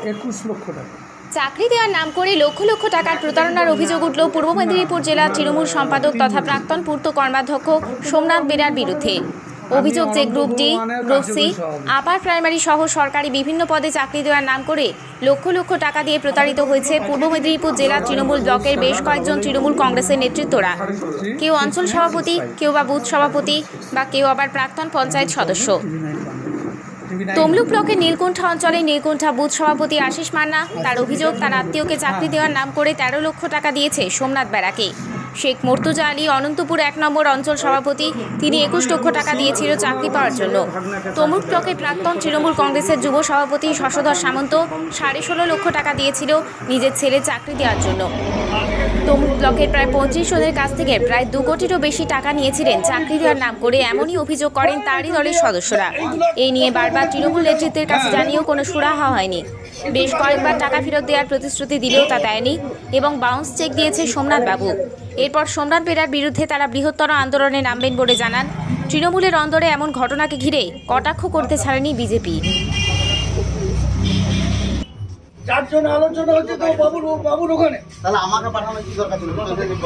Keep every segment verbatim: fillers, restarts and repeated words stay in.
একুশ লক্ষ টাকা। চাকরি দেওয়ার নাম করে লক্ষ লক্ষ টাকার প্রতারণার অভিযোগ উঠল পূর্ব মেদিনীপুর জেলার তৃণমূল সম্পাদক তথা প্রাক্তন পূর্ত কর্মাধ্যক্ষ সোমনাথ বেরার বিরুদ্ধে। অভিযোগ যে group D, group C, upper primary সহ সরকারি বিভিন্ন পদে চাকরি দেওয়ার নাম করে লক্ষ লক্ষ টাকা দিয়ে প্রতারিত হয়েছে পূর্ব মেদিনীপুর জেলার তৃণমূল ব্লকের বেশ কয়েকজন তৃণমূল কংগ্রেসের নেতৃত্বরা। কেউ অঞ্চল সভাপতি, কেউ বা বুথ সভাপতি, বা কেউ আবার প্রাক্তন পঞ্চায়েত সদস্য। তমলুক ব্লকের নীলকুণ্ঠা অঞ্চলে নীলকুণ্ঠা বুথ সভাপতি আশিস মান্না তার অভিযোগ তার আত্মীয়কে চাকরি দেওয়ার নাম করে তেরো লক্ষ টাকা দিয়েছে সোমনাথ বেরাকে। শেখ মর্তুজা আলী অনন্তপুর এক নম্বর অঞ্চল সভাপতি, তিনি একুশ লক্ষ টাকা দিয়েছিল চাকরি পাওয়ার জন্য। তমলুক ব্লকের প্রাক্তন তৃণমূল কংগ্রেসের যুব সভাপতি শশধর সামন্ত সাড়ে ষোলো লক্ষ টাকা দিয়েছিল নিজের ছেলে চাকরি দেওয়ার জন্য। তমলুক ব্লকের প্রায় পঁচিশ জনের কাছ থেকে প্রায় দু কোটিরও বেশি টাকা নিয়েছিলেন চাকরি দেওয়ার নাম করে, এমনই অভিযোগ করেন তারই দলের সদস্যরা। এই নিয়ে বারবার তৃণমূল নেতৃত্বের কাছে জানিয়েও কোনো সুরাহা হয়নি। বেশ কয়েকবার টাকা ফেরত দেওয়ার প্রতিশ্রুতি দিলেও তা দেয়নি এবং বাউন্স চেক দিয়েছে সোমনাথ বাবু। এরপর সোমনাথ বেরার বিরুদ্ধে তারা বৃহত্তর আন্দোলনে নামবেন বলে জানান। তৃণমূলের অন্দরে এমন ঘটনাকে ঘিরে কটাক্ষ করতে ছাড়েনি বিজেপি। চারজন আলোচনা হচ্ছে তো বাবুর বাবুর ওখানে, তাহলে আমাকে পাঠানো কি দরকার ছিল?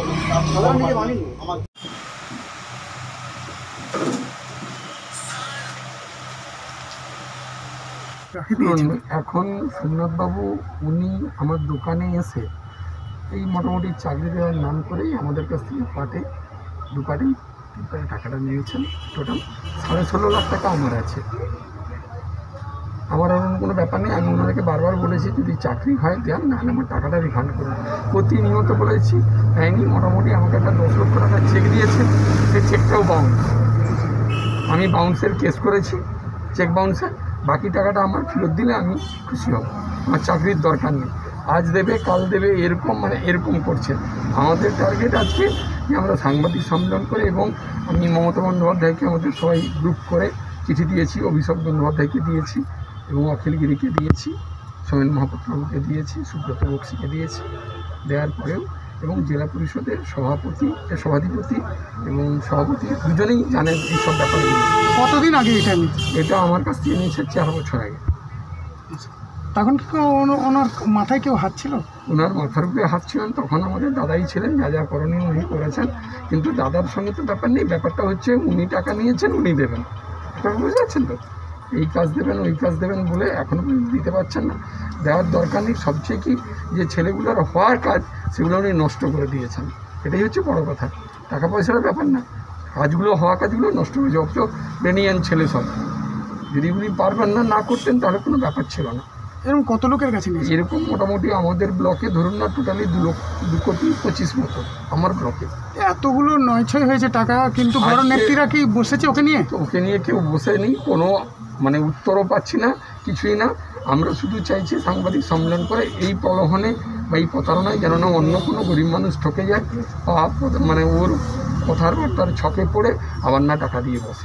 এখন সোমনাথ বাবু উনি আমার দোকানে এসে এই মোটামুটি চাকরি দেওয়ার নাম করেই আমাদের কাছ থেকে পাটে দু পাটেই টাকাটা নিয়েছেন। টোটাল সাড়ে ষোলো লাখ টাকা আমার আছে। আমার অন্য কোনো ব্যাপার নেই। আমি ওনাদেরকে বারবার বলেছি যদি চাকরি হয় দেন, নাহলে আমার টাকাটা রিফান্ড করুন। প্রতিনিয়ত বলেছি, দেয়নি। মোটামুটি আমাকে একটা দশ লক্ষ টাকা চেক দিয়েছে, সেই চেকটাও বাউন্স। আমি বাউন্সের কেস করেছি, চেক বাউন্সের। বাকি টাকাটা আমার ফেরত দিলে আমি খুশি হব। আমার চাকরির দরকার নেই। আজ দেবে কাল দেবে এরকম, মানে এরকম করছে। আমাদের টার্গেট আজকে যে আমরা সাংবাদিক সম্মেলন করে, এবং আমি মমতা বন্দ্যোপাধ্যায়কে আমাদের সবাই গ্রুপ করে চিঠি দিয়েছি, অভিষেক বন্দ্যোপাধ্যায়কে দিয়েছি এবং অখিলগিরিকে দিয়েছি, সোমেন মহাপাত্রকে দিয়েছি, সুব্রত বক্সিকে দিয়েছি। দেওয়ার পরেও এবং জেলা পরিষদের সভাপতি সভাধিপতি এবং সভাপতি দুজনেই জানেন এইসব ব্যাপারগুলো। কতদিন আগে এটা এটা আমার কাছ থেকে নিয়েছে চার বছর আগে। তখন কি ওনার মাথায় কেউ হাত ছিল? ওনার মাথার উপরে হাত ছিলেন তখন আমাদের দাদাই ছিলেন, যা যা করণীয় উনি করেছেন। কিন্তু দাদার সঙ্গে তো ব্যাপার নেই। ব্যাপারটা হচ্ছে উনি টাকা নিয়েছেন, উনি দেবেন। এটা বুঝতে পারছেন তো? এই কাজ দেবেন ওই কাজ দেবেন বলে এখনও পর্যন্ত দিতে পারছেন না। দেওয়ার দরকার নেই। সবচেয়ে কি যে ছেলেগুলোর হওয়ার কাজ সেগুলো উনি নষ্ট করে দিয়েছেন। এটাই হচ্ছে বড় কথা। টাকা পয়সার ব্যাপার না, কাজগুলো হওয়া কাজগুলো নষ্ট হয়ে যাবে। তো ব্রেনিয়ান ছেলে সব। যদি উনি পারবেন না না করতেন তাহলে কোনো ব্যাপার ছিল না। এরকম কত লোকের কাছে নিয়েছে? এরকম মোটামুটি আমাদের ব্লকে ধরুন না টোটালি দু লক্ষ দু কোটি পঁচিশ মতো আমার ব্লকে। এতগুলো নয় ছয় হয়েছে টাকা, কিন্তু বড় নেত্রীরা কি বসেছে ওকে নিয়ে? ওকে নিয়ে কেউ বসেনি, কোনো মানে উত্তরও পাচ্ছি না, কিছুই না। আমরা শুধু চাইছি সাংবাদিক সম্মেলন করে এই প্রলোভনে বা এই প্রতারণায় যেন না অন্য কোনো গরিব মানুষ ঠকে যায়, বা মানে ওর কথার বার্তার ছকে পড়ে আবার না টাকা দিয়ে বসে।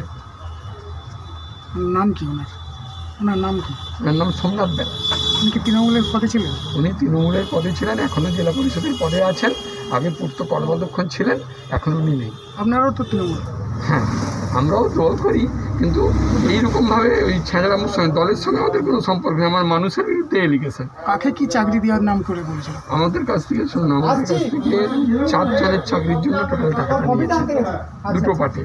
নাম কি ওনার? ওনার নাম কি? ওনার নাম সোমনাথ বেরা। উনি কি তৃণমূলের পদে ছিলেন? উনি তৃণমূলের পদে ছিলেন, এখনও জেলা পরিষদের পদে আছেন। আগে পূর্ত কর্মাধ্যক্ষ ছিলেন, এখন উনি নেই। আপনারাও তো তৃণমূল? হ্যাঁ, আমরাও দল করি, কিন্তু এইরকমভাবে ওই ছেঁচড়ামুর সঙ্গে দলের সঙ্গে আমাদের কোনো সম্পর্ক নেই। আমার মানুষের বিরুদ্ধে এলিগেশন। কাকে কি চাকরি দেওয়ার নাম করে বলছিল? আমাদের কাছ থেকে শুনুন, আমাদের কাছ থেকে চার জনের চাকরির জন্য টোটাল টাকাটা নিয়েছে দুটো পার্টি।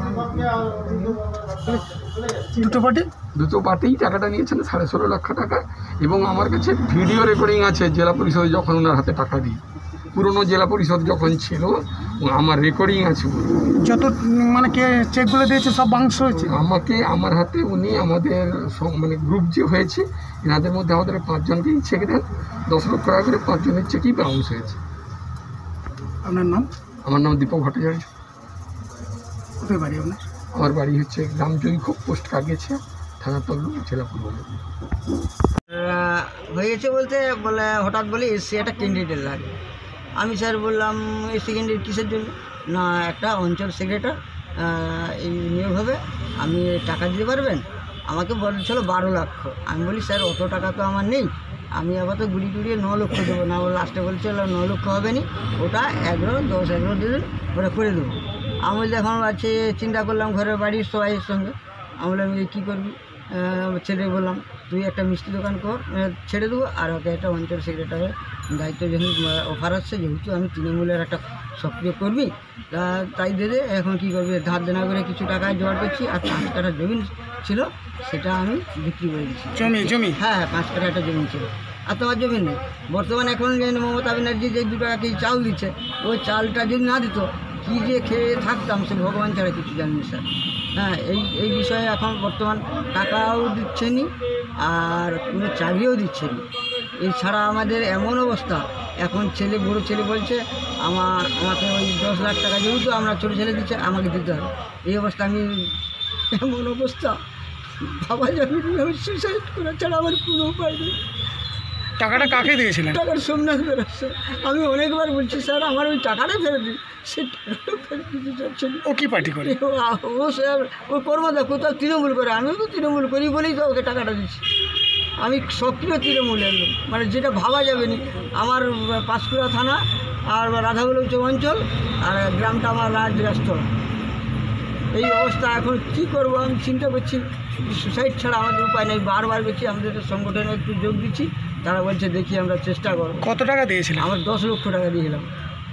দুটো পার্টি দুটো পার্টিই টাকাটা নিয়েছেন সাড়ে ষোলো লক্ষ টাকা। এবং আমার কাছে ভিডিও রেকর্ডিং আছে জেলা পরিষদে যখন ওনার হাতে টাকা দিই, পুরনো জেলা পরিষদ যখন ছিল, আমার রেকর্ডিং আছে। যত মানে কে চেকগুলো দিয়েছে সব বাউন্স হয়েছে। আমাকে আমার হাতে উনি আমাদের মানে গ্রুপ যে হয়েছে এনাদের মধ্যে আমাদের পাঁচজনকেই চেক দেন, দশ লক্ষ টাকা করে পাঁচজনের চেকই বাউন্স হয়েছে। আপনার নাম? আমার নাম দীপক ভট্টাচার্য। কোথায় বাড়ি আপনার? আমার বাড়ি হচ্ছে গ্রাম জৈখোপ, পোস্ট কাগেছে, থানা তল্লুক, জেলা পূর্ব মেদিনীপুর। হয়েছে বলতে বলে হঠাৎ বলে এসসি একটা ক্যান্ডিডেট লাগে। আমি স্যার বললাম এসসি ক্যান্ডিডেট কিসের জন্য? না, একটা অঞ্চল সেক্রেটারি এই নিয়োগ হবে, আপনি টাকা দিতে পারবেন? আমাকে বলছিল বারো লক্ষ। আমি বলি স্যার অত টাকা তো আমার নেই, আমি আবার তো গুড়ি গুড়িয়ে ন লক্ষ দেবো না। লাস্টে বলছিল ন লক্ষ হবে নি, ওটা এগারো দশ এগারো দিন ওটা করে দেবো। আমি বলি এখন আছে চিন্তা করলাম ঘরের বাড়ির সবাইয়ের সঙ্গে। আমি বললাম কী করবি? ছেলে বললাম তুই একটা মিষ্টি দোকান কর, আহ, ছেড়ে দেবো, আর ওকে একটা অঞ্চল সেক্রেটারের দায়িত্ব যেহেতু অফার আসছে, যেহেতু আমি তৃণমূলের একটা সক্রিয় কর্মী, তা তাই দে দে এখন কী করবি, ধার দেনা করে কিছু টাকা জোগাড় করছি, আর পাঁচ কাঠা জমি ছিল সেটা আমি বিক্রি করে দিচ্ছি। জমি জমি হ্যাঁ হ্যাঁ পাঁচ কাঠা একটা জমি ছিল, আর তোমার জমি নেই বর্তমানে। এখন যে মমতা ব্যানার্জি যে দু টাকা কেজি চাল দিচ্ছে, ওই চালটা যদি না দিত কী যে খেয়ে থাকতাম সে ভগবান ছাড়া কিছু জানি স্যার। হ্যাঁ এই এই বিষয়ে এখন বর্তমান টাকাও দিচ্ছে নি আর কোনো চাকরিও দিচ্ছে না। এছাড়া আমাদের এমন অবস্থা, এখন ছেলে বড় ছেলে বলছে আমার আমাকে ওই দশ লাখ টাকা যেহেতু আমরা ছোটো ছেলে দিচ্ছে আমাকে দিতে হবে। এই অবস্থা আমি এমন অবস্থা ভাবা যাবে আমি সুইসাইড করা ছাড়া আমার কোনো উপায় নেই। টাকাটা কাকে দিয়েছিলেন? টাকার সোমনাথ বেরোচ্ছে। আমি অনেকবার বলছি স্যার আমার ওই টাকাটা ফেরত দিন, সে টাকাটা ফেরত দিতে চাচ্ছেন। ও কি পার্টি করে? ও ও স্যার ও কর্মদা কোথাও তৃণমূল করে, আমিও তো তৃণমূল করি বলেই তো ওকে টাকাটা দিচ্ছি। আমি সক্রিয় তৃণমূলের লোক, মানে যেটা ভাবা যাবে না। আমার পাঁশকুড়া থানা আর রাধাবল্লভ চৌক অঞ্চল, আর গ্রামটা আমার রাজরাজতলা। এই অবস্থা এখন কী করবো আমি চিন্তা করছি, সুসাইড ছাড়া আমাদের উপায় নেই। বারবার গেছি আমাদের সংগঠনে একটু যোগ দিচ্ছি, তারা বলছে দেখি আমরা চেষ্টা করব। কত টাকা দিয়েছিলেন? আমার দশ লক্ষ টাকা দিয়েছিলাম।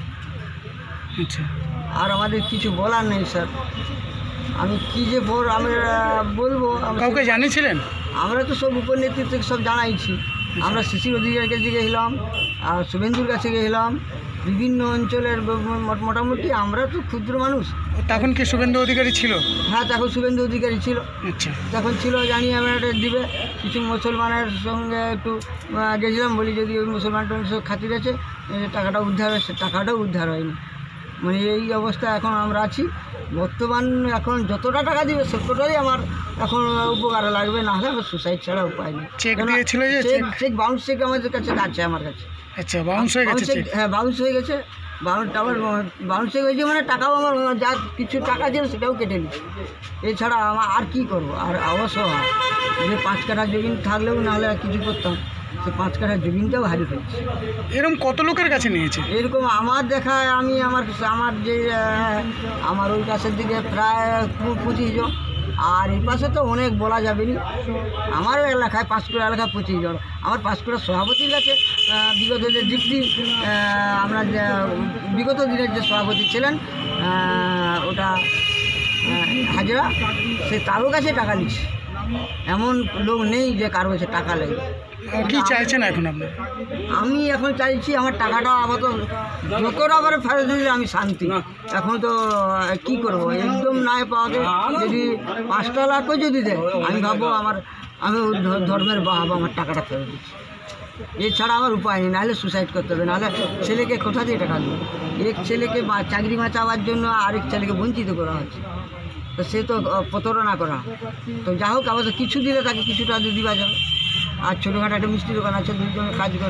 আচ্ছা, আর আমাদের কিছু বলার নেই স্যার, আমি কী যে পর আমরা বলবো। আমরা- কাউকে জানিয়েছিলেন? আমরা তো সব উপর নেতৃত্বকে সব জানাইছি। আমরা শিশির অধিকারীর কাছে গেছিলাম, আর শুভেন্দুর কাছে গেছিলাম, বিভিন্ন অঞ্চলের ব- মো- মোটামুটি আমরা তো ক্ষুদ্র মানুষ। তখন কি শুভেন্দু অধিকারী ছিল? হ্যাঁ তখন শুভেন্দু অধিকারী ছিল, আচ্ছা, তখন ছিল জানি আমরা এটা দিবে। কিছু মুসলমানের সঙ্গে একটু আহ, গেছিলাম, বলি যদি ওই মুসলমানটার সঙ্গে খাতির আছে এ, টাকাটা উদ্ধার হয়, সে টাকাটাও উদ্ধার হয়নি। মানে এই অবস্থা এখন আমরা আছি। বর্তমান এখন যতটা টাকা দিবে সত্যটাই আমার এখন উপকারে লাগবে, না হলে আমার সুসাইড ছাড়া উপায় নেই। চেক কেন- দিয়েছিল যে cheque cheque? Cheque bounce cheque আমাদের কাছে আছে, আমার কাছে আচ্ছা, বাউন্স হয়ে গেছে বাউন্স চেক। চেক? হ্যাঁ বাউন্স হয়ে গেছে। বাউন্স আমার বাউন্স চেক হয়েছে মানে টাকাও আমার যা কিছু টাকা ছিল সেটাও কেটে নিচ্ছে। এছাড়া আমার আর কী করবো, আর অবশ্য হয় যে পাঁচ কাঠা জমিন থাকলেও নাহলে আর কিছু করতাম, সে পাঁচ কাঠা জমিনটাও হারিয়ে ফেলছি। এরকম কত লোকের কাছে নিয়েছে? এরকম আমার দেখা আমি আমার আমার যে আহ, আমার ওই পাশের দিকে প্রায় পু- পঁচিশ জন, আর এই পাশে তো অনেক বলা যাবে না। আমার এলাকায় পাঁশকুড়া এলাকায় পঁচিশ জন। আমার পাঁশকুড়ার সভাপতির কাছে আহ, বিগত যে দীপ্তি আহ, আমরা যে বিগত দিনের যে সভাপতি ছিলেন আহ, ওটা আহ, হাজরা, সে তারও কাছে টাকা নিচ্ছে। এমন লোক নেই যে কারো কাছে টাকা লাগে। আর কি চাইছেন এখন আপনার? আমি এখন চাইছি আমার টাকাটা আপাতত যতটা আবার ফেরত দিলে আমি শান্তি। এখন তো আহ, কী করবো, একদম নাই পাওয়াকে যদি পাঁচটা লাখও যদি দেয় আমি ভাববো আমার আমি ওই ধ- ধর্মের বাবা আমার টাকাটা ফেরত দিচ্ছি। এছাড়া আমার উপায় নেই, নাহলে সুসাইড করতে হবে, নাহলে ছেলেকে কোথা দিয়ে টাকা দেবে। এক ছেলেকে বা- চাকরি বাঁচাবার জন্য আরেক ছেলেকে বঞ্চিত করা হচ্ছে, তো সে তো আহ, প্রতারণা করা। তো যা হোক আবার কিছু দিলে তাকে কিছুটা দিবা যাবে। আর ছোটোখাটো একটা মিষ্টি দোকান আছে, দুজনে কাজ করে।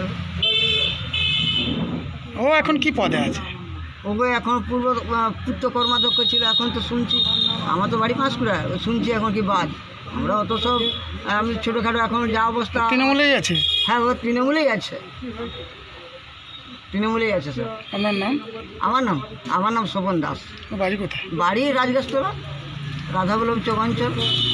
ও এখন কি পদে আছে? ওকে এখন পূর্ব আহ, পূর্ত কর্মাধ্যক্ষ ছিল, এখন তো শুনছি আমার তো বাড়ি পাঁশকুড়া, শুনছি এখন কি বাদ। আমরা অত সব আহ, আমি ছোটোখাটো এখন যা অবস্থা। তৃণমূলেই আছে? হ্যাঁ ও তৃণমূলেই আছে, তৃণমূলেই আছে স্যার। আপনার নাম? আমার নাম আমার নাম শোভন দাস। ও বাড়ি কোথায়? বাড়ি রাজগাছতলা, রাধাবল্লভ চৌক অঞ্চল।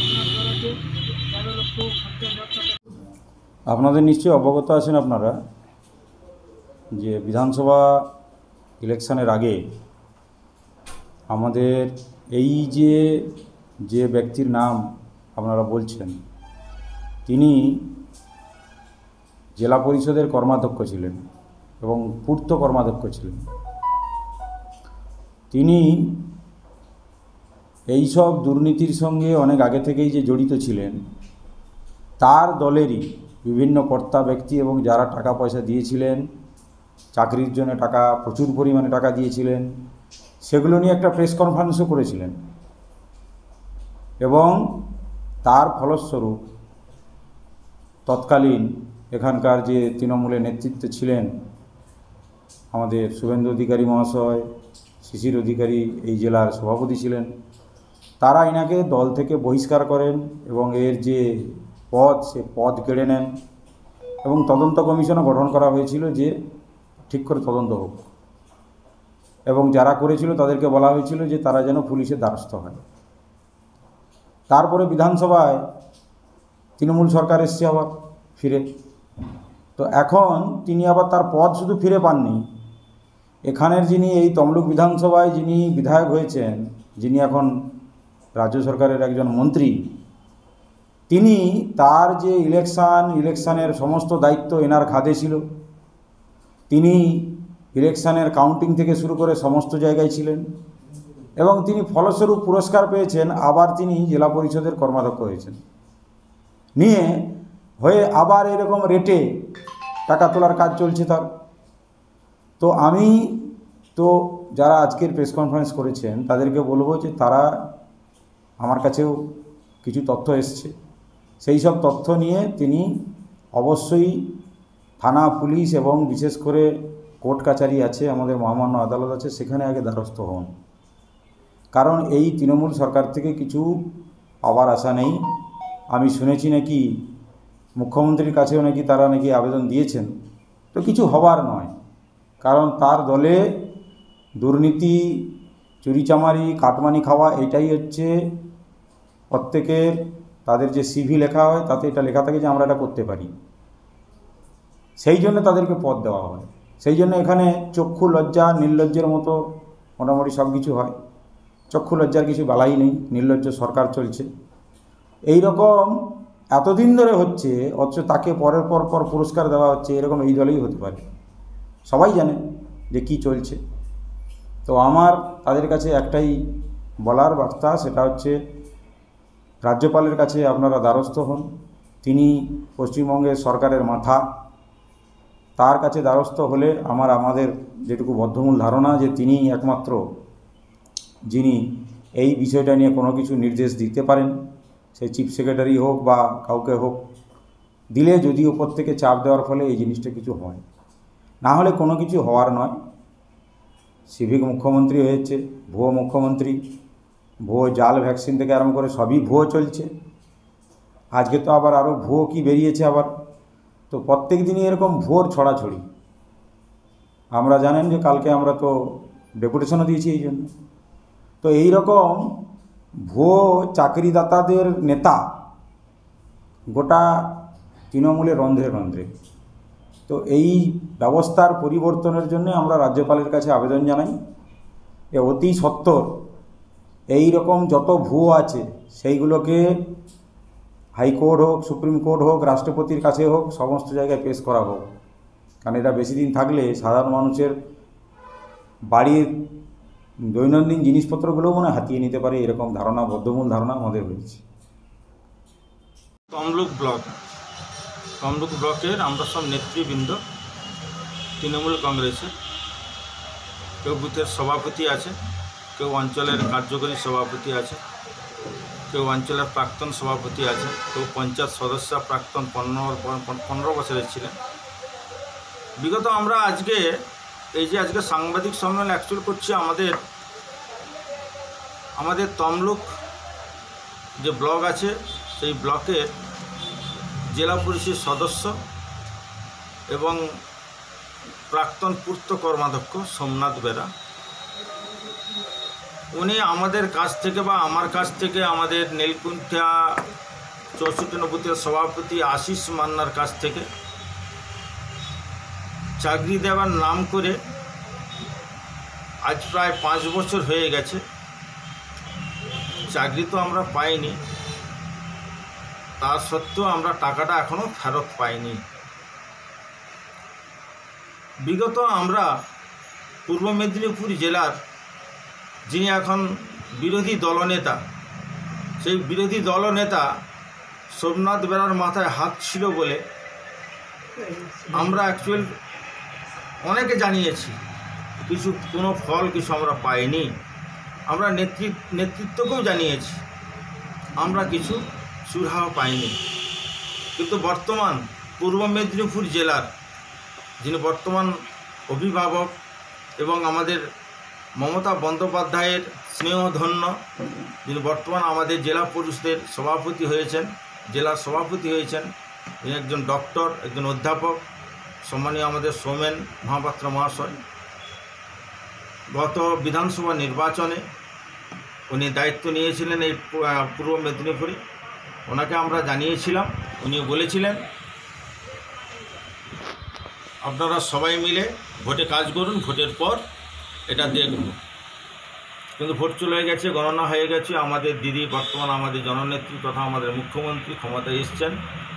আপনাদের নিশ্চয়ই অবগত আছেন আপনারা যে বিধানসভা ইলেকশনের আগে আমাদের এই যে যে ব্যক্তির নাম আপনারা বলছেন তিনি জেলা পরিষদের কর্মাধ্যক্ষ ছিলেন এবং পূর্ত কর্মাধ্যক্ষ ছিলেন। তিনি এই সব দুর্নীতির সঙ্গে অনেক আগে থেকেই যে জড়িত ছিলেন, তার দলেরই বিভিন্ন কর্তা ব্যক্তি এবং যারা টাকা পয়সা দিয়েছিলেন, চাকরির জন্য টাকা প্রচুর পরিমাণে টাকা দিয়েছিলেন, সেগুলো নিয়ে একটা প্রেস কনফারেন্সও করেছিলেন। এবং তার ফলস্বরূপ তৎকালীন এখানকার যে তৃণমূলের নেতৃত্বে ছিলেন আমাদের শুভেন্দু অধিকারী মহাশয়, শিশির অধিকারী এই জেলার সভাপতি ছিলেন, তারা এনাকে দল থেকে বহিষ্কার করেন এবং এর যে পদ সে পদ কেড়ে নেন এবং তদন্ত কমিশনও গঠন করা হয়েছিল যে ঠিক করে তদন্ত হোক, এবং যারা করেছিল তাদেরকে বলা হয়েছিল যে তারা যেন পুলিশের দ্বারস্থ হয়। তারপরে বিধানসভায় তৃণমূল সরকার এসছে আবার ফিরে। তো এখন তিনি আবার তার পদ শুধু ফিরে পাননি, এখানের যিনি এই তমলুক বিধানসভায় যিনি বিধায়ক হয়েছেন, যিনি এখন রাজ্য সরকারের একজন মন্ত্রী, তিনি তার যে ইলেকশান ইলেকশানের সমস্ত দায়িত্ব এনার খাদে ছিল। তিনি ইলেকশানের কাউন্টিং থেকে শুরু করে সমস্ত জায়গায় ছিলেন এবং তিনি ফলস্বরূপ পুরস্কার পেয়েছেন। আবার তিনি জেলা পরিষদের কর্মাধ্যক্ষ হয়েছেন, নিয়ে হয়ে আবার এরকম রেটে টাকা তোলার কাজ চলছে তার। তো আমি তো যারা আজকের প্রেস কনফারেন্স করেছেন তাদেরকে বলবো যে তারা, আমার কাছেও কিছু তথ্য এসছে, সেই সব তথ্য নিয়ে তিনি অবশ্যই থানা পুলিশ এবং বিশেষ করে কোর্ট কাছারি আছে, আমাদের মহামান্য আদালত আছে, সেখানে আগে দ্বারস্থ হন। কারণ এই তৃণমূল সরকার থেকে কিছু পাওয়ার আশা নেই। আমি শুনেছি নাকি মুখ্যমন্ত্রীর কাছেও নাকি তারা নাকি আবেদন দিয়েছেন, তো কিছু হবার নয়। কারণ তার দলে দুর্নীতি, চুরিচামারি, কাটমানি খাওয়া, এটাই হচ্ছে প্রত্যেকের, তাদের যে সিভি লেখা হয় তাতে এটা লেখা থাকে যে আমরা এটা করতে পারি, সেই জন্য তাদেরকে পদ দেওয়া হয়। সেই জন্য এখানে চক্ষু লজ্জা, নির্লজ্জের মতো মোটামুটি সব কিছু হয়। চক্ষু লজ্জার কিছু বালাই নেই, নির্লজ্জ সরকার চলছে। এই রকম এতদিন ধরে হচ্ছে, অথচ তাকে পরের পর পর পুরস্কার দেওয়া হচ্ছে, এরকম এই দলেই হতে পারে। সবাই জানে যে কি চলছে। তো আমার তাদের কাছে একটাই বলার বার্তা, সেটা হচ্ছে রাজ্যপালের কাছে আপনারা দ্বারস্থ হন। তিনি পশ্চিমবঙ্গের সরকারের মাথা, তার কাছে দ্বারস্থ হলে আমার আমাদের যেটুকু বদ্ধমূল ধারণা যে তিনি একমাত্র যিনি এই বিষয়টা নিয়ে কোনো কিছু নির্দেশ দিতে পারেন, সে চিফ সেক্রেটারি হোক বা কাউকে হোক, দিলে যদি ওপর থেকে চাপ দেওয়ার ফলে এই জিনিসটা কিছু হয়, না হলে কোনো কিছু হওয়ার নয়। সিভিক মুখ্যমন্ত্রী হয়েছে, ভুয়ো মুখ্যমন্ত্রী, ভুয়ো জাল ভ্যাকসিন থেকে আরম্ভ করে সবই ভুয়ো চলছে। আজকে তো আবার আরও ভুয়ো কি বেরিয়েছে আবার। তো প্রত্যেক দিনই এরকম ভুয়োর ছড়াছড়ি। আমরা জানেন যে কালকে আমরা তো ডেপুটেশনও দিয়েছি এই জন্য। তো এই রকম ভুয়ো চাকরিদাতাদের নেতা গোটা তৃণমূলের রন্ধ্রে রন্ধ্রে। তো এই ব্যবস্থার পরিবর্তনের জন্য আমরা রাজ্যপালের কাছে আবেদন জানাই যে অতি সত্বর এই রকম যত ভুয়ো আছে সেইগুলোকে হাইকোর্ট হোক, সুপ্রিম কোর্ট হোক, রাষ্ট্রপতির কাছে হোক, সমস্ত জায়গায় পেশ করা হোক। কারণ এটা বেশি দিন থাকলে সাধারণ মানুষের বাড়ির দৈনন্দিন জিনিসপত্রগুলোও মনে হাতিয়ে নিতে পারে, এরকম ধারণা, বদ্ধমূল ধারণা আমাদের হয়েছে। তমলুক ব্লক তমলুক ব্লকের আমরা সব নেতৃবৃন্দ তৃণমূল কংগ্রেসের, কেউ বুথের সভাপতি আছে, কেউ অঞ্চলের কার্যকরী সভাপতি আছে, কেউ অঞ্চলের প্রাক্তন সভাপতি আছে, কেউ পঞ্চায়েত সদস্য প্রাক্তন পনেরো পনেরো বছরের ছিলেন। বিগত আমরা আজকে এই যে আজকে সাংবাদিক সম্মেলন অ্যাকচুয়াল করছি, আমাদের আমাদের তমলুক যে ব্লক আছে সেই ব্লকের জেলা পরিষদ সদস্য এবং প্রাক্তন পূর্ত কর্মাধ্যক্ষ সোমনাথ বেরা, উনি আমাদের কাছ থেকে বা আমার কাছ থেকে আমাদের নীলকুণ্ঠা চৌষট্টি নব্বইয়ের সভাপতি আশিস মান্নার কাছ থেকে চাকরি দেওয়ার নাম করে আজ প্রায় পাঁচ বছর হয়ে গেছে, চাকরি তো আমরা পাইনি। তা সত্ত্বেও আমরা টাকাটা এখনও ফেরত পাইনি। বিগত আমরা পূর্ব মেদিনীপুর জেলার যিনি এখন বিরোধী দলনেতা, সেই বিরোধী দলনেতা সোমনাথ বেরার মাথায় হাত ছিল বলে আমরা অ্যাকচুয়াল অনেকে জানিয়েছি, কিছু কোনো ফল কিছু আমরা পাইনি। আমরা নেতৃত্ব নেতৃত্বকেও জানিয়েছি, আমরা কিছু সুরাহা পাইনি। কিন্তু বর্তমান পূর্ব মেদিনীপুর জেলার যিনি বর্তমান অভিভাবক এবং আমাদের মমতা বন্দ্যোপাধ্যায়ের স্নেহধন্য, যিনি বর্তমান আমাদের জেলা পরিষদের সভাপতি হয়েছেন, জেলার সভাপতি হয়েছেন, তিনি একজন ডক্টর, একজন অধ্যাপক, সম্মানীয় আমাদের সৌমেন মহাপাত্র মহাশয়। গত বিধানসভা নির্বাচনে উনি দায়িত্ব নিয়েছিলেন এই পূর্ব মেদিনীপুরে, ওনাকে আমরা জানিয়েছিলাম উনি বলেছিলেন আপনারা সবাই মিলে ভোটে কাজ করুন, ভোটের পর এটা দেখব। কিন্তু ভোট চলে গেছে, গণনা হয়ে গেছে, আমাদের দিদি বর্তমান আমাদের জননেত্রী তথা আমাদের মুখ্যমন্ত্রী ক্ষমতায় এসছেন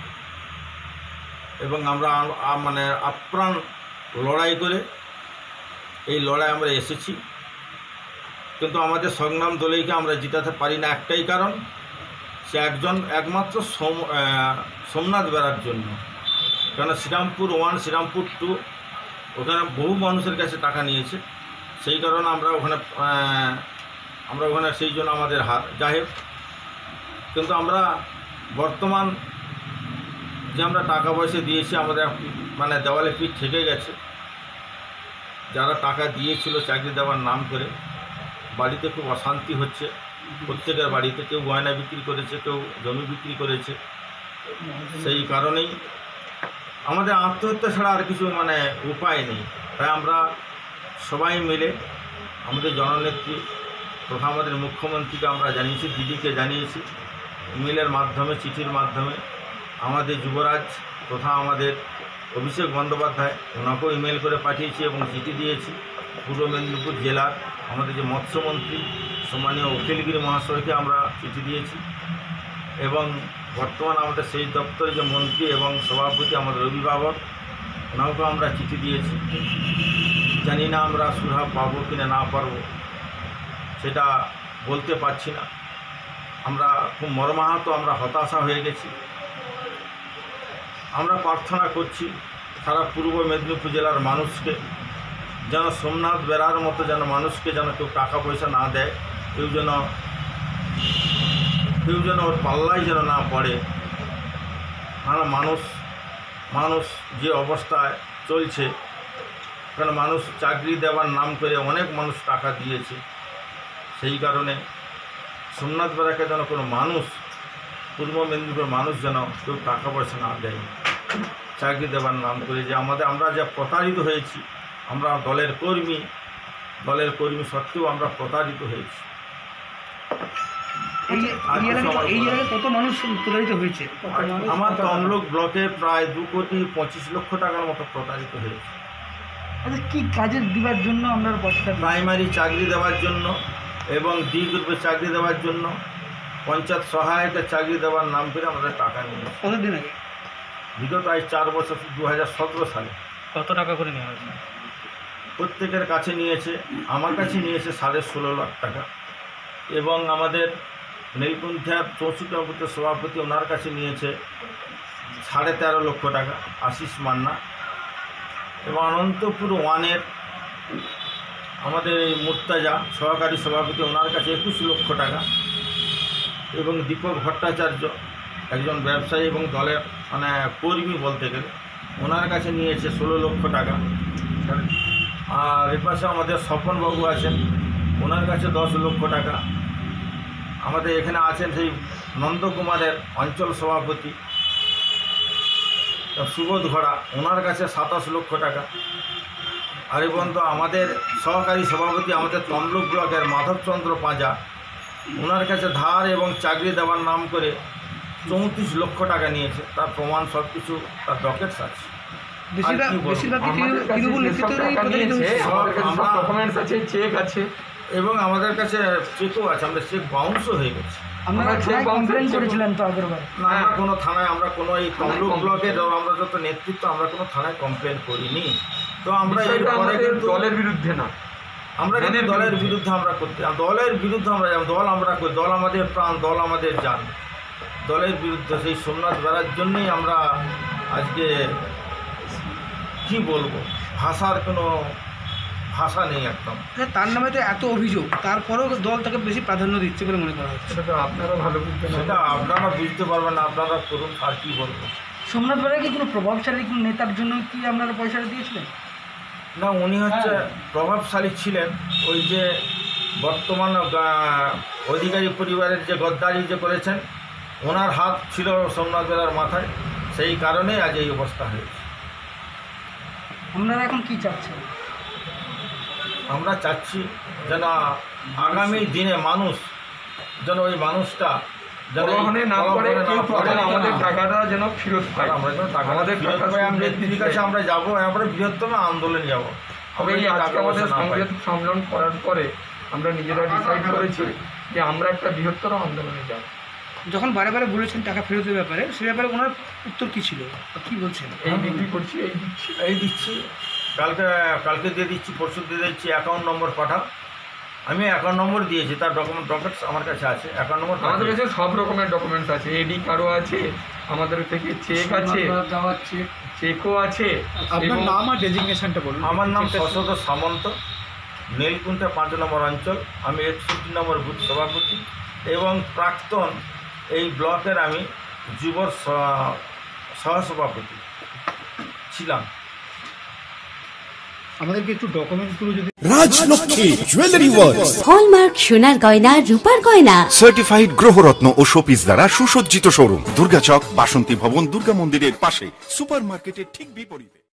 এবং আমরা আ- মানে আপ্রাণ লড়াই করে এই লড়াই আমরা এসেছি। কিন্তু আমাদের সংগ্রাম দলেইকে আমরা জিতাতে পারি না, একটাই কারণ, সে একজন একমাত্র সোম আহ, সোমনাথ বেড়ার জন্য। কেন শ্রীরামপুর ওয়ান, শ্রীরামপুর টু, ওখানে বহু মানুষের কাছে টাকা নিয়েছে, সেই কারণে আমরা ওখানে আহ, আমরা ওখানে সেই জন্য আমাদের হার। যাই হোক, কিন্তু আমরা বর্তমান যে আমরা টাকা পয়সা দিয়েছি, আমাদের মানে দেওয়ালে পিঠ থেকে গেছে। যারা টাকা দিয়েছিল চাকরি দেওয়ার নাম করে, বাড়িতে খুব অশান্তি হচ্ছে প্রত্যেকের বাড়িতে। কেউ গয়না বিক্রি করেছে, কেউ জমি বিক্রি করেছে। সেই কারণেই আমাদের আত্মহত্যা ছাড়া আর কিছু মানে উপায় নেই। তাই আমরা সবাই মিলে আমাদের জননেত্রী তথা আমাদের মুখ্যমন্ত্রীকে আমরা জানিয়েছি, দিদিকে জানিয়েছি, ইমেলের মাধ্যমে, চিঠির মাধ্যমে। আমাদের যুবরাজ তথা আমাদের অভিষেক বন্দ্যোপাধ্যায়, ওনাকেও ইমেল করে পাঠিয়েছি এবং চিঠি দিয়েছি। পূর্ব মেদিনীপুর জেলার আমাদের যে মৎস্যমন্ত্রী সম্মানীয় অখিলগিরি মহাশয়কে আমরা চিঠি দিয়েছি এবং বর্তমান আমাদের সেই দপ্তরে যে মন্ত্রী এবং সভাপতি আমাদের অভিভাবক, ওনাকেও আমরা চিঠি দিয়েছি। জানি না আমরা সুরাহা পাবো কিনা না পারবো সেটা বলতে পারছি না। আমরা খুব মর্মাহত, আমরা হতাশা হয়ে গেছি। আমরা প্রার্থনা করছি সারা পূর্ব মেদিনীপুর জেলার মানুষকে যেন সোমনাথ বেড়ার মতো যেন মানুষকে যেন কেউ টাকা পয়সা না দেয়, কেউ যেন কেউ যেন ওর পাল্লাই যেন না পড়ে। কারণ মানুষ মানুষ যে অবস্থায় চলছে, কারণ মানুষ চাকরি দেওয়ার নাম করে অনেক মানুষ টাকা দিয়েছে। সেই কারণে সোমনাথ বেড়াকে যেন কোনো মানুষ, পূর্ব মেদিনীপুরের মানুষ যেন কেউ টাকা পয়সা না দেয় চাকরি দেওয়ার নাম করে। যে আমাদের আমরা যা প্রতারিত হয়েছি, আমরা দলের কর্মী, দলের কর্মী সত্ত্বেও আমরা প্রতারিত হয়েছি। এই আর এই কিছু এলাকায় আমার এই বলার এলাকায় কত মানুষ প্রতারিত হয়েছে? আমার তমলুক ব্লকে প্রায় দু কোটি পঁচিশ লক্ষ টাকার মতো প্রতারিত হয়েছে। আচ্ছা, কি কাজের দিবার জন্য আপনারা বস্তা প্রাইমারি চাকরি দেওয়ার জন্য এবং ডি গ্রুপে চাকরি দেওয়ার জন্য, পঞ্চায়েত সহায়কের চাকরি দেওয়ার নাম করে আমাদের টাকা নিয়েছে। কতদিন আগে? বিগত আজ চার বছর, দু হাজার সতেরো সালে কত টাকা করে নেওয়া হয়েছে? প্রত্যেকের কাছে নিয়েছে। আমার কাছে নিয়েছে সাড়ে ষোলো লাখ টাকা এবং আমাদের নীলকুণ্ঠিয়ার চৌষট্টি নম্বর সভাপতি, ওনার কাছে নিয়েছে সাড়ে তেরো লক্ষ টাকা আশিস মান্না। এবং অনন্তপুর ওয়ানের আমাদের এই মুর্তাজা সহকারী সভাপতি, ওনার কাছে একুশ লক্ষ টাকা। এবং দীপক ভট্টাচার্য একজন ব্যবসায়ী এবং দলের মানে কর্মী বলতে গেলে, ওনার কাছে নিয়েছে ষোলো লক্ষ টাকা। আর এ পাশে আমাদের স্বপনবাবু আছেন, ওনার কাছে দশ লক্ষ টাকা। আমাদের এখানে আছেন সেই নন্দকুমারের অঞ্চল সভাপতি সুবোধ ঘোড়া, ওনার কাছে সাতাশ লক্ষ টাকা। আর এবং তো আমাদের সহকারী সভাপতি আমাদের তমলুক ব্লকের মাধবচন্দ্র পাঁজা, ওনার কাছে ধার এবং চাকরি দেওয়ার নাম করে চৌত্রিশ লক্ষ টাকা নিয়েছে। তার প্রমাণ সব কিছু, তার ডকেটস আছে। বেশিরভাগ কি বলবো? বেশিরভাগ কি আমাদের কাছে তৃণমূল যেসব নেতৃত্বেরই টাকা প্রতারিত নিয়েছে, হচ্ছে? আমাদের কাছে সব আমরা- ডকুমেন্টস আছে, চেক আছে। এবং আমাদের কাছে চেকও আছে, আমরা চেক বাউন্সও হয়ে গেছে। আপনারা আমরা থানায় চেক কমপ্লেন বাউন্স করেছিলেন তো আগের বার? না, আমরা কোনো থানায়, আমরা কোনো এই তমলুক complain ব্লকের আমরা যত নেতৃত্ব, আমরা কোনো থানায় কমপ্লেন করিনি। তো আমরা এর বিষয়টা পরে আমাদের কিন্তু দলের বিরুদ্ধে না, আমরা কিন্তু দলের দলের বিরুদ্ধে। বিরুদ্ধে আমরা করতে, দলের বিরুদ্ধে আমরা যাব। দল আমরা করি, দল আমাদের প্রাণ, দল আমাদের জান। দলের বিরুদ্ধে সেই সোমনাথ বেড়ার জন্যই আমরা আজকে কি বলবো, ভাষার কোনো ভাষা নেই একদম। আচ্ছা, তার নামে তো এত অভিযোগ, তারপরেও দল তাকে বেশি প্রাধান্য দিচ্ছে বলে মনে করা হচ্ছে। সেটা তো আপনারা ভালো বুঝতে সেটা আপনারা বুঝতে পারবেন না, আপনারা করুন, আর কি বলবো। সোমনাথ বেড়া কি কোনো প্রভাবশালী কোনো নেতার জন্য কি আপনারা পয়সাটা দিয়েছিলেন? না, উনি হচ্ছে প্রভাবশালী ছিলেন। ওই যে বর্তমান আহ, অধিকারী পরিবারের যে গদ্দারি যে করেছেন, ওনার হাত ছিল সোমনাথ বেড়ার মাথায়, সেই কারণেই আজ এই অবস্থা হয়েছে। আপনারা এখন কি চাচ্ছেন? আমরা চাচ্ছি যেন আগামী দিনে মানুষ যেন ওই মানুষটা প্রলোভনে না করে কেউ প্রলোভনে আমাদের টাকাটা যেন ফেরত পায়। আমরা যেন টাকা আমাদের ফেরত টাকা পাই, আমরা নেত্রীর কাছে আমরা যাবো, আমরা বৃহত্তম আন্দোলন যাবো। তবে এই আজকে আমাদের সংবাদ সম্মেলন করার পরে আমরা নিজেরা ডিসাইড করেছি যে আমরা একটা বৃহত্তর আন্দোলনে যাব। যখন বারে বারে বলেছেন টাকা ফেরতের ব্যাপারে, সে ব্যাপারে ওনার উত্তর কী ছিল, কী বলছেন? এই বিক্রি করছি, এই দিচ্ছি। এই দিচ্ছি, কালকে কালকে দিয়ে দিচ্ছি, পরশু দিয়ে দিচ্ছি, অ্যাকাউন্ট নম্বর পাঠাও। আমি অ্যাকাউন্ট নম্বর দিয়েছি, তার ডকুমেন্ট ডকুমেন্টস আমার কাছে আছে, অ্যাকাউন্ট নম্বর আমাদের কাছে সব রকমের ডকুমেন্টস আছে, এডি কার্ডও আছে, আমাদের থেকে চেক আছে, চেকও আছে। আপনার নাম আর ডেজিগনেশনটা বলুন। আমার নাম শশধর সামন্ত, নীলকুণ্ঠা পাঁচ নম্বর অঞ্চল। আমি একষট্টি নম্বর বুথ সভাপতি এবং প্রাক্তন এই ব্লকের আমি যুব স- সহসভাপতি ছিলাম। আমাদেরকে একটু ডকুমেন্টসগুলো যদি রাজলক্ষ্মী জুয়েলারি ওয়ার্ল্ড হলমার্ক সোনার গয়না রূপার গয়না সার্টিফাইড গ্রহরত্ন ও শোপিস দ্বারা সুসজ্জিত শোরুম, দুর্গাচক, বাসন্তী ভবন, দুর্গা মন্দিরের পাশে, সুপার মার্কেটের ঠিক বিপরীতে।